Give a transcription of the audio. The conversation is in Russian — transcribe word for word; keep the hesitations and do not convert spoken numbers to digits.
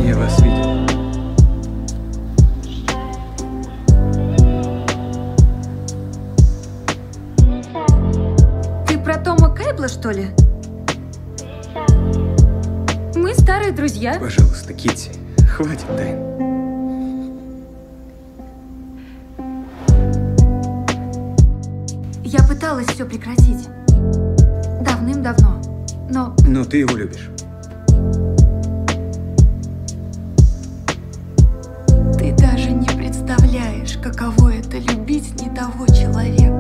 Я вас видел. Ты про Тома Кайбла, что ли? Мы старые друзья. Пожалуйста, Китти, хватит тайн. Я пыталась все прекратить. Давным-давно. Но Но ты его любишь. ты даже не представляешь, каково это любить не того человека.